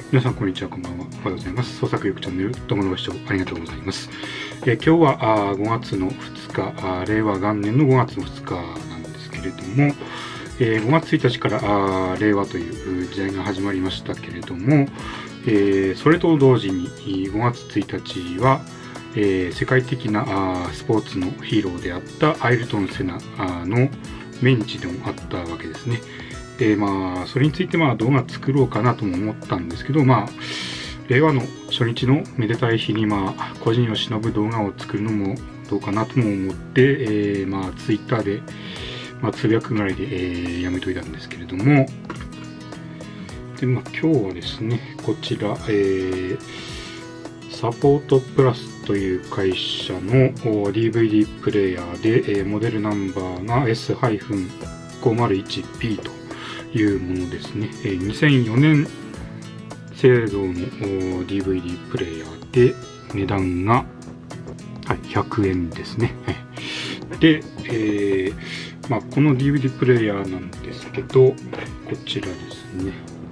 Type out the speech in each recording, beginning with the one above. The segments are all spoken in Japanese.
皆さんこんにちは、こんばんは。おはようございます。創作意欲チャンネル、動画のご視聴ありがとうございます。今日は5月の2日、令和元年の5月の2日なんですけれども、5月1日から令和という時代が始まりましたけれども、それと同時に5月1日は、世界的なスポーツのヒーローであったアイルトン・セナの命日でもあったわけですね。それについて動画作ろうかなとも思ったんですけど、令和の初日のめでたい日に個人を忍ぶ動画を作るのもどうかなとも思って、ツイッターで、つぶやくぐらいで、やめといたんですけれども、で、今日はですね、こちら、サポートプラスという会社の DVD プレイヤーで、モデルナンバーが S-501P というものですね。2004年製造の DVD プレイヤーで値段が、100円ですね。で、この DVD プレイヤーなんですけど、こちらですね。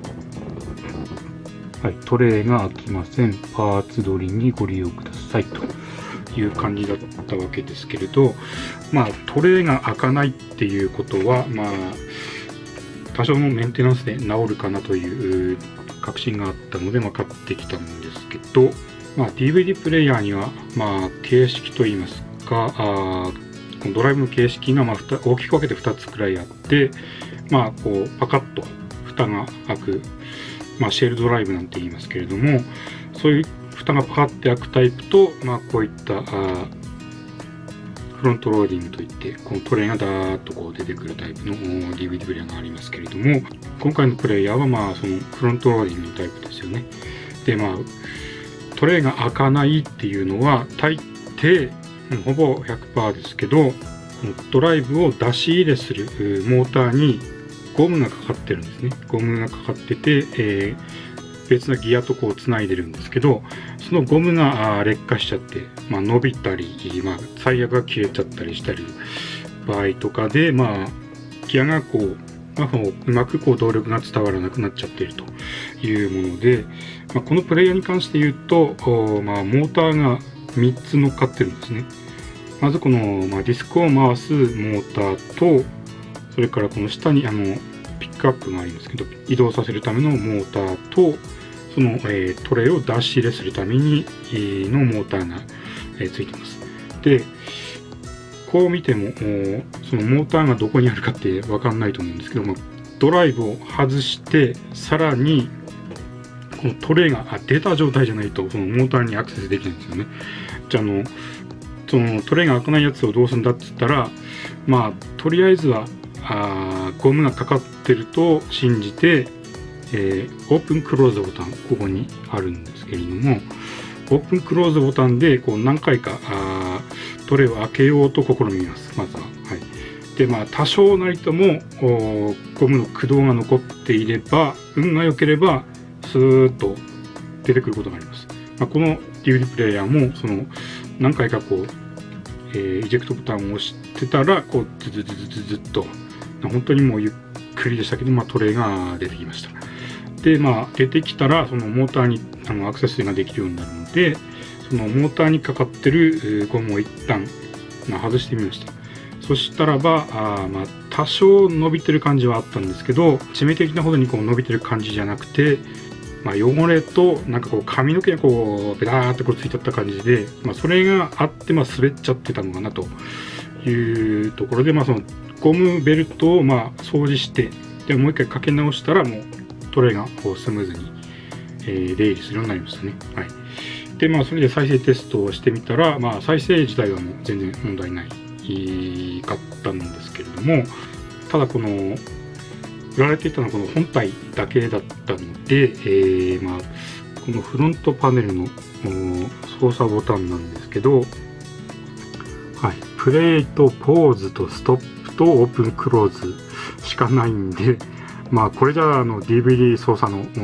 トレイが開きません。パーツ取りにご利用くださいという感じだったわけですけれど、トレイが開かないっていうことは、多少のメンテナンスで治るかなという確信があったので買ってきたんですけど、DVD プレイヤーには、形式といいますか、このドライブの形式が大きく分けて2つくらいあって、パカッと蓋が開く、シェルドライブなんて言いますけれども、そういう蓋がパカッて開くタイプと、こういったフロントローディングといって、このトレイがダーッと出てくるタイプの DVD プレイヤーがありますけれども、今回のプレイヤーはそのフロントローディングのタイプですよね。で、トレイが開かないっていうのは、大抵、ほぼ 100% ですけど、ドライブを出し入れするモーターにゴムがかかってるんですね。ゴムがかかってて、別なギアとつないでるんですけど、そのゴムが劣化しちゃって、伸びたり、タイヤが切れちゃったりしたり場合とかで、ギアがうまく動力が伝わらなくなっちゃっているというもので、このプレイヤーに関して言うと、モーターが3つ乗っかってるんですね。まずこの、ディスクを回すモーターと、それからこの下にピックアップがありますけど、移動させるためのモーターと、その、トレイを出し入れするためにのモーターが、ついてます。で、こう見ても、そのモーターがどこにあるかってわかんないと思うんですけども、ドライブを外して、さらに、このトレイが出た状態じゃないと、そのモーターにアクセスできないんですよね。じゃあ、そのトレイが開かないやつをどうするんだって言ったら、とりあえずは、ゴムがかかってると信じて、オープンクローズボタン、ここにあるんですけれども、オープンクローズボタンで何回かトレイを開けようと試みます、まずは。で、多少なりともゴムの駆動が残っていれば、運が良ければ、スーッと出てくることがあります。この DVD プレイヤーも、何回かイジェクトボタンを押してたら、ズズズズズッと、本当にもうゆっくりでしたけど、トレイが出てきました。で、出てきたら、そのモーターにアクセスができるようになるので、そのモーターにかかってるゴムを一旦外してみました。そしたらば、多少伸びてる感じはあったんですけど、致命的なほどに伸びてる感じじゃなくて、汚れと髪の毛がベターってついちゃった感じで、それがあって滑っちゃってたのかなというところで、そのゴムベルトを掃除して、でもう一回かけ直したらもうトレイがスムーズに、出入りするようになりましたね。で、それで再生テストをしてみたら、再生自体はもう全然問題ないかったんですけれども、ただ売られていたのはこの本体だけだったので、このフロントパネルの操作ボタンなんですけど、プレイとポーズとストップとオープンクローズしかないんで、これじゃDVD 操作のもう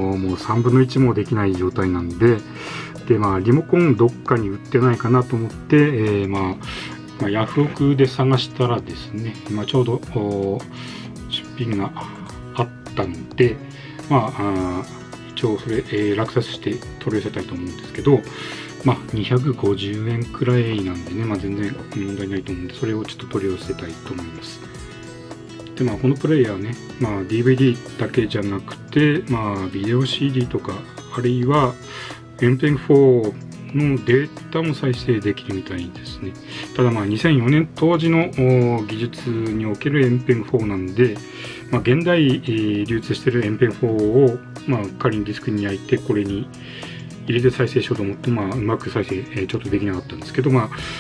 3分の1もできない状態なんで、リモコンどっかに売ってないかなと思って、ヤフオクで探したらですね、ちょうど出品があったので、 一応それ、落札して取り寄せたいと思うんですけど、250円くらいなんでね、全然問題ないと思うんで、それをちょっと取り寄せたいと思います。で、このプレイヤーね、DVD だけじゃなくて、ビデオ CD とか、あるいは MPEG-4 のデータも再生できるみたいですね。ただ2004年当時の技術における MPEG-4 なんで、現代流通している MPEG-4 を仮にディスクに焼いてこれに入れて再生しようと思ってうまく再生ちょっとできなかったんですけど、そ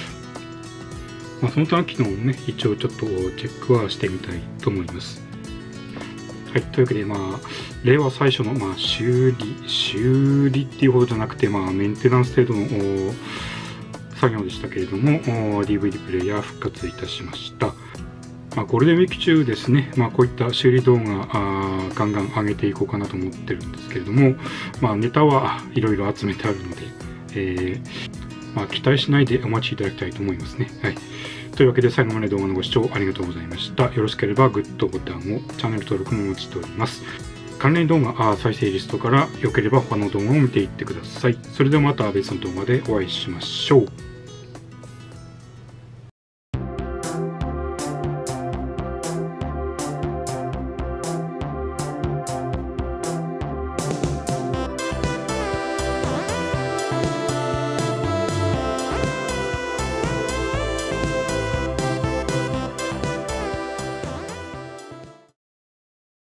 の他の機能もね一応ちょっとチェックはしてみたいと思います。はい、というわけで令和最初の修理っていうほどじゃなくてメンテナンス程度の作業でしたけれども DVD プレイヤー復活いたしました。ゴールデンウィーク中ですね、こういった修理動画ガンガン上げていこうかなと思ってるんですけれども、ネタはいろいろ集めてあるので、期待しないでお待ちいただきたいと思いますね。はい。というわけで最後まで動画のご視聴ありがとうございました。よろしければグッドボタンを、チャンネル登録もお待ちしております。関連動画再生リストから良ければ他の動画を見ていってください。それではまた別の動画でお会いしましょう。